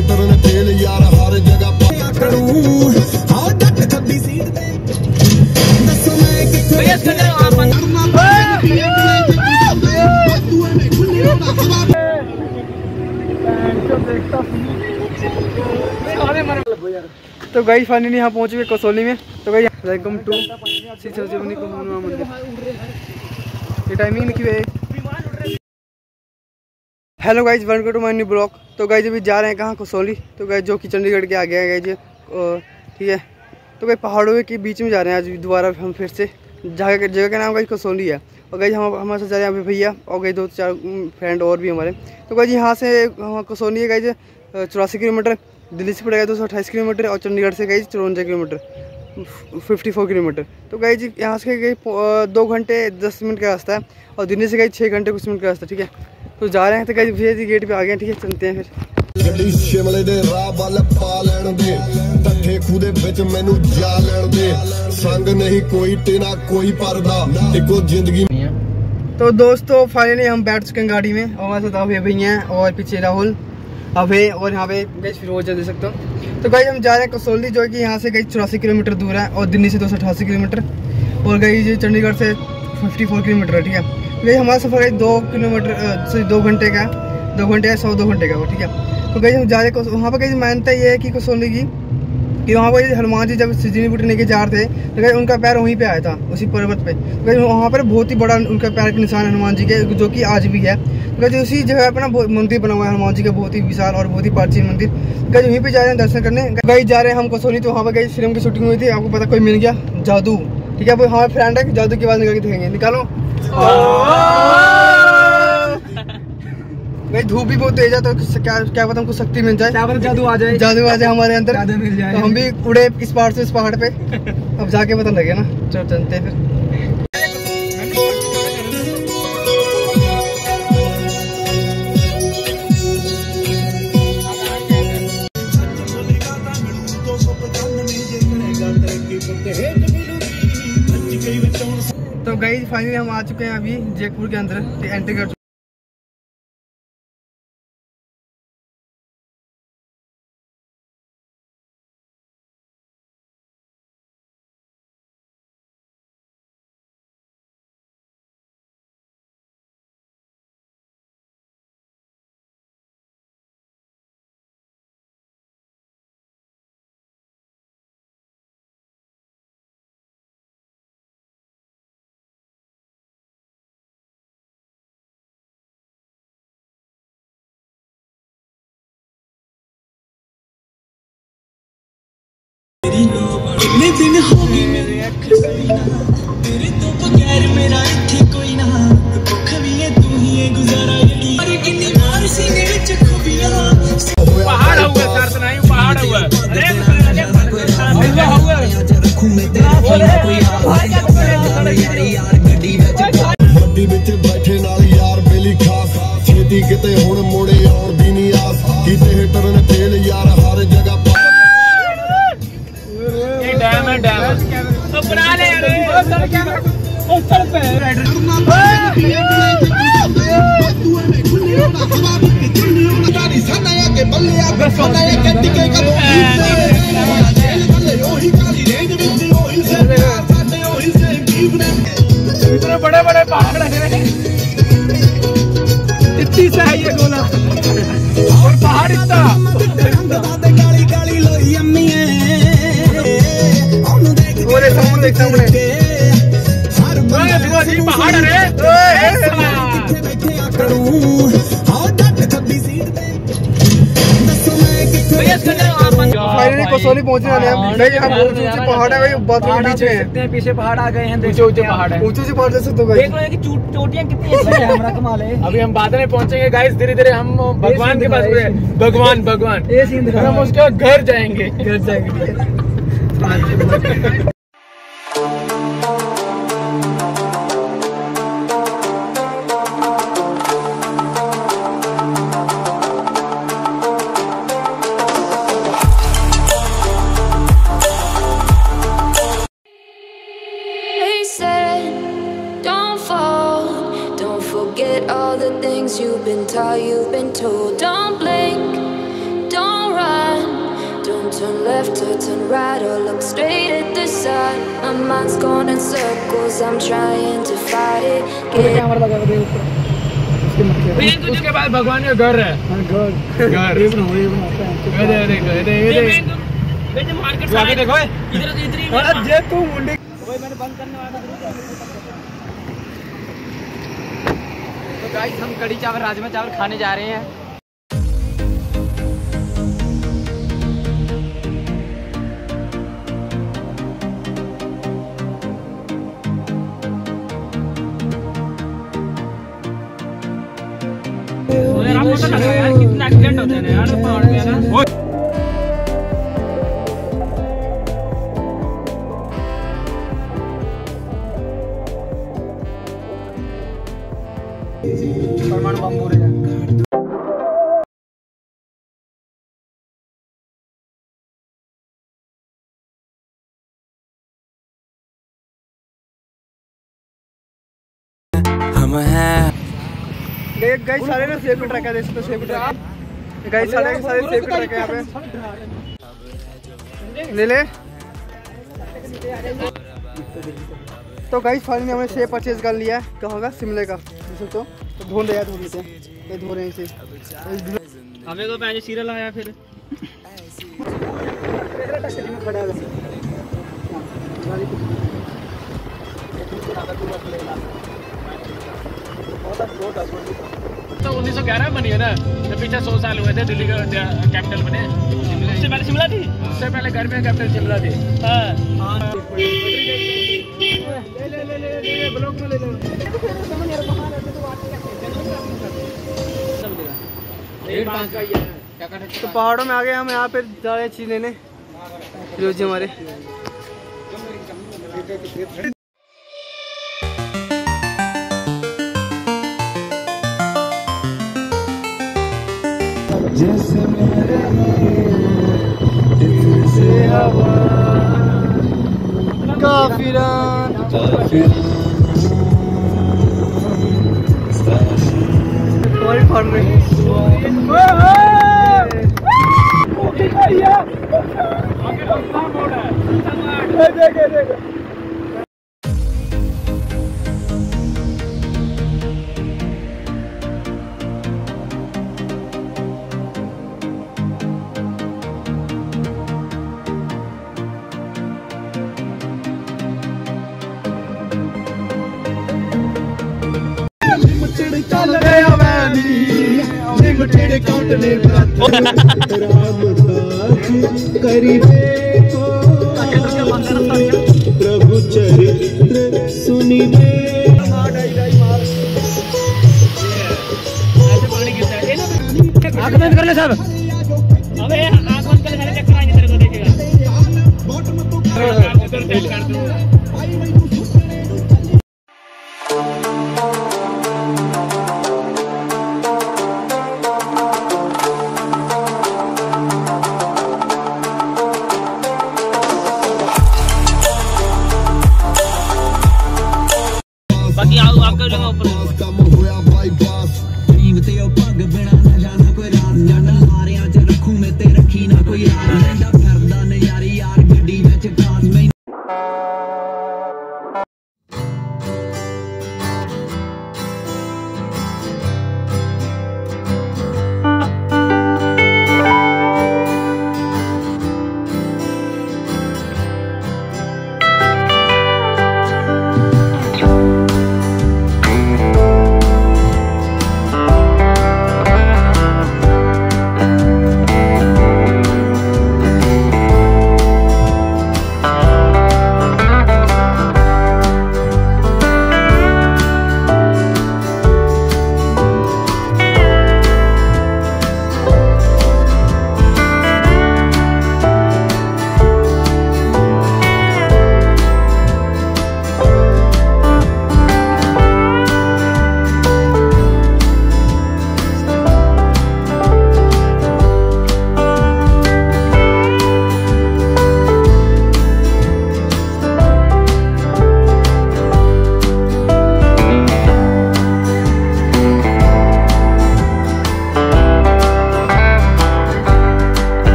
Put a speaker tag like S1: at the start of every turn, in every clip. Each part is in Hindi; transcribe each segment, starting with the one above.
S1: हेटर ने फेल यार हर जगह करूं हां जट खब्बी सीट ते दसो मैं किथे करना
S2: तो गाइस फाइनली यहाँ पहुँच गए कसौली में। तो guys welcome to Shri Sanjeevani Kumar Mandir. ये टाइमिंग लिखी हुई है। Hello guys welcome to my new blog. तो गाइस अभी जा रहे हैं कहाँ, कसौली। तो गाइस जो कि चंडीगढ़ के आगे है गाइस, ठीक है। तो गाइस पहाड़ों के बीच में जा रहे हैं आज दोबारा हम फिर से। जगह का नाम गाइस कसौली है। और गाइस हम हमारे साथ जा रहे हैं अभी भैया और गाइस 2-4 फ्रेंड और भी हमारे। तो गाइस यहाँ से कसौली है गाइस 84 किलोमीटर, दिल्ली से पड़ेगा 228 किलोमीटर और चंडीगढ़ से गाइस 54 किलोमीटर 54 किलोमीटर। तो गाइस यहाँ से गई 2 घंटे 10 मिनट का रास्ता है और दिल्ली से गई 6 घंटे कुछ मिनट का रास्ता, ठीक है। तो जा रहे हैं। तो गाइस भैया जी गेट पे आ गए, ठीक है। चलते हैं फिर।
S1: ਗੱਡੀ ਸ਼ਿਮਲੇ ਦੇ ਰਾਹ ਵੱਲ ਪਾ ਲੈਣ ਦੇ ਟੱਠੇ ਖੂਹ ਦੇ ਵਿੱਚ ਮੈਨੂੰ ਜਾ ਲੈਣ ਦੇ ਸੰਗ ਨਹੀਂ ਕੋਈ ਤੇਰਾ कोई पर्दा एको जिंदगी।
S2: तो दोस्तों फाइनली हम बैठ चुके हैं गाड़ी में और हमारे साथ अभय भैया हैं और पीछे राहुल अभय और यहाँ पे गई फिरोज देख सकते हो। तो गाइस हम जा रहे हैं कसौली जो कि यहाँ से गई 84 किलोमीटर दूर है और दिल्ली से 288 किलोमीटर और गई चंडीगढ़ से 54 किलोमीटर है, ठीक है। गई हमारा सफर है 2 किलोमीटर 2 घंटे का, 2 घंटे या 2 घंटे का वो, ठीक है। तो गई हम जा रहे वहाँ पर गई मान्यता ये है कि कसौली की कि वहाँ पर हनुमान जी जब सिजनी बूटी लेके जा रहे थे तो गई उनका पैर वहीं पे आया था उसी पर्वत पे। तो गई वहाँ पर बहुत ही बड़ा उनका पैर के निशान हनुमान जी के जो कि आज भी है। तो गई उसी जगह पर ना मंदिर बना हुआ है हनुमान जी का, बहुत ही विशाल और बहुत ही प्राचीन मंदिर। गई वहीं पे जा रहे हैं दर्शन करने। गई जा रहे हैं हम कसौली। तो वहाँ पर गई फिल्म की शूटिंग हुई थी, आपको पता कोई मिल गया जादू, ठीक है। हमारे फ्रेंड है जादू की आवाज़ निकाल के दिखेंगे, निकालो। भाई धूप भी बहुत तेज है तो क्या पता हमको शक्ति मिल जाए, जादू आ जाए हमारे अंदर, जादू मिल जाए। तो हम भी उड़े इस पहाड़ से इस पहाड़ पे। अब जाके पता लगे ना, चलो चलते हैं फिर। तो गाइस फाइनली हम आ चुके हैं अभी जयपुर के अंदर, एंट्री कर।
S3: कितने दिन हो गए मेरे तेरे तो बगैर मेरा इत्थे कोई ना भुख भी है तू ही है गुजारा यही और कितनी बार सीने विच खुबियां पहाड़ हुआ दर्द नहीं पहाड़ हुआ अरे ऐसा हुआ रखूं मैं तेरा कोई यार गड्डी
S1: विच बैठे नाल यार बेली खास छेती किते हुण मोड़े और दी नहीं आस कीते हेटर ने फेल यार हर जगह
S3: तो बना ले यार उतर पे इतने बड़े बड़े पहाड़ लग रहे हैं, इतनी सा है ये गोला और पहाड़ इतना पहाड़
S2: फाइनली कसौली पहुंचने वाले हैं भाई। यहाँ बहुत ऊंचे पहाड़ है भाई, बातों के बीच में
S3: पीछे पहाड़ आ गए हैं, ऊंचे पहाड़ है,
S2: ऊंचे पहाड़ जैसे। तो
S3: देख लो कि चोटियां कितनी अच्छी है, हमारा कमाल है। अभी हम बाद में पहुंचेंगे गाइस, धीरे धीरे हम भगवान के पास, भगवान ये सीन हम उसके घर जाएंगे।
S4: Forget all the things you've been taught, you've been told. Don't blink, don't turn left or turn right or look straight at the sun. My mind's going in circles, I'm trying to fight it.
S5: उसके बाद भगवान का घर है। घर देखो मैंने बंद करने वाला। तो गाइस हम कढ़ी चावल राजमा चावल खाने जा रहे हैं। यार कितना एक्सीडेंट होते हैं यार पहाड़ में ना। परमाणु बम हो रहे हैं।
S3: हम हैं
S2: गाइस सारे ना सेफ ट्रैक है, देख सकते हो सेफ ट्रैक। गाइस सारे सेफ ट्रैक है यहाँ पे। ले ले। तो गाइस फाइनली हमने सेब परचेज कर लिया है। क्या होगा शिमले का, देख सकते हो। तो ढूंढ लेते हैं, ये धो रहे हैं इसे।
S5: हमें तो पहले सीरियल आया फिर
S2: खड़ा है।
S5: तो 1911 बनी है ना, तो पीछे 100 साल हुए थे दिल्ली का कैपिटल बने। उससे पहले शिमला थी, उससे पहले घर में कैपिटल शिमला थी।
S2: तो पहाड़ों में आ गए हम, यहाँ पे जा रहे हैं चीज लेने रोजी हमारे।
S3: जैसे मेरे
S2: हवा काफिरान और फन रही
S1: चल गया वैली लिमिटेड काउंट ने प्रभु चरित्र सुनिए।
S5: आँख बंद कर ले सब। अबे आँख बंद कर ले, सारे चक्कर आएंगे तेरे को, देखेगा। बाकी आपका लोग ऊपर
S1: काम होया भाई बास
S3: ते ओ पग बिना ना जाना कोई रात जाना मारिया च रखू मैं ते रखी ना कोई रात फिरदा नयारी यार गड्डी विच गास में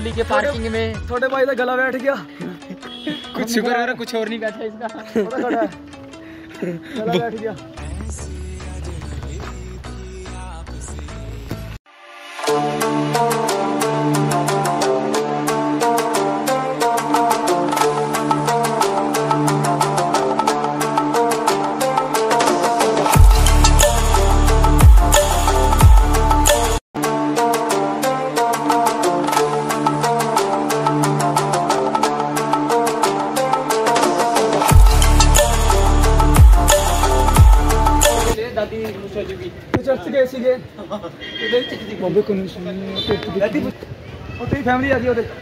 S6: कसौली के पार्किंग में।
S2: छोटे भाई का गला बैठ गया।
S6: कुछ शुक्र हो रहा, कुछ और नहीं बैठा इसका।
S2: गला बैठ गया। फैमिली आ गई उधर।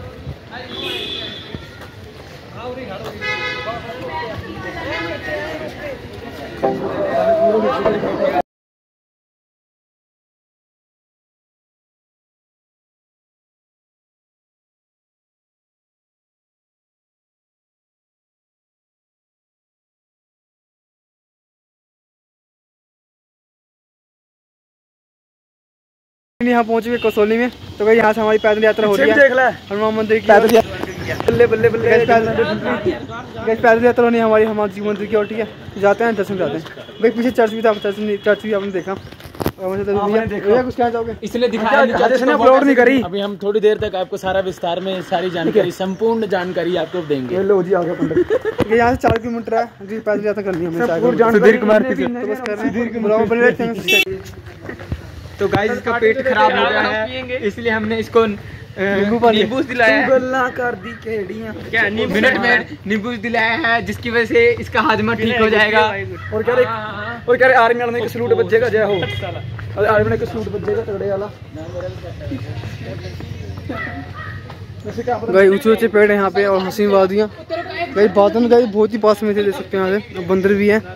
S2: यहाँ पहुंच गए कसौली में। तो भाई यहाँ से हमारी पैदल यात्रा हो रही है हनुमान मंदिर की। पैदल बल्ले बल्ले बल्ले पैदल यात्रा होनी है हमारी हनुमान जी मंदिर की। और ठीक है, जाते हैं दर्शन जाते हैं। भाई पीछे चर्च भी था, चर्च भी आपने देखा। कुछ कहना चाहोगे?
S6: इसलिए दिखाया
S2: अपलोड नहीं करी।
S6: अभी हम थोड़ी देर तक आपको सारा विस्तार में सारी जानकारी, संपूर्ण जानकारी आपको देंगे।
S2: लो जी, आगे पंडित। यहाँ से 4 किलोमीटर है जी, पैदल यात्रा करनी है।
S6: तो गाइस इसका पेट खराब हो गया है, इसलिए हमने इसको नींबू दिलाया कर दी क्या मिनट में नींबू दिलाया है, जिसकी वजह से इसका हाजमा ठीक हो जाएगा।
S2: और कह रहे आर्मी वाले का सलूट बजेगा, जय हो। आर्मी वाले का सलूट बजेगा तगड़े वाला। भाई ऊंचे ऊंचे पेड़ है यहाँ पे और हसीन वादियाँ। भाई बादल गाइस बहुत ही पास में थे, देख सकते हैं यहाँ से। बंदर भी है।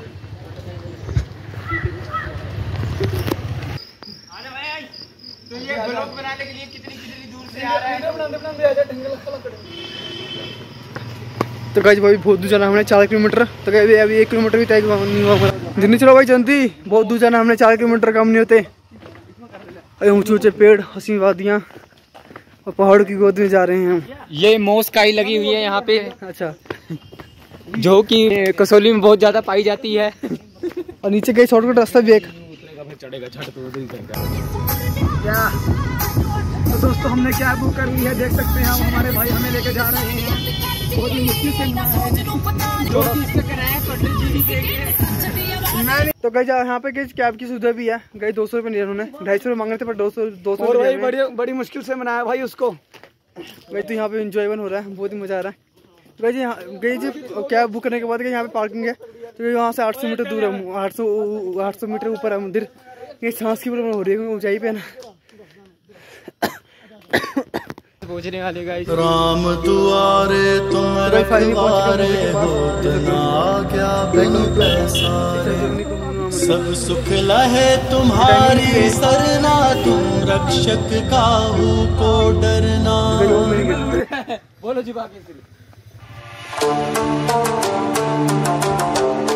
S6: तो ये ब्लॉग बनाने के लिए कितनी दूर से आ रहा है?
S2: तो गाइस भाई बहुत दूर जाना हमने, 4 किलोमीटर। तो अभी 1 किलोमीटर भी तय नहीं हुआ। जितनी चलो भाई जल्दी, बहुत दूर जाना हमने, 4 किलोमीटर कम नहीं होते। ऊंचे ऊंचे पेड़, हसीन वादियाँ और पहाड़ की गोद में जा रहे हैं हम।
S6: ये मोस्काई लगी हुई है यहाँ पे,
S2: अच्छा,
S6: जो कि कसौली में बहुत ज्यादा पाई जाती है।
S2: और नीचे गई शॉर्टकट रास्ता भी एक
S6: चढ़ेगा छठ तो
S2: क्या। तो दोस्तों हमने कैब बुक कर ली है, देख सकते हैं हम। हमारे भाई हमें लेके जा रहे हैं। बहुत ही मुश्किल से तो गई यहाँ पे गई कैब की सुविधा भी है। गई 200 रुपये लिए उन्होंने, 250 रुपये मांगे थे पर 200 और भाई बड़ी मुश्किल से मनाया भाई उसको। गई तो यहाँ पे इंजॉयमेंट हो रहा है, बहुत ही मजा आ रहा है। गई जी कैब बुक करने के बाद यहाँ पे पार्किंग है। तो यहाँ से 800 मीटर दूर है, 800 मीटर ऊपर है मंदिर। ये सांस की प्रॉब्लम हो रही है ऊंचाई पे ना।
S6: पहुंचने वाले गाइस।
S3: राम दुआरे तुम रखवारे हो, क्या बिन पैसारे। सब सुख लहे तुम्हारी सरना, तुम रक्षक काहू को डरना।
S6: बोलो जी बाकी।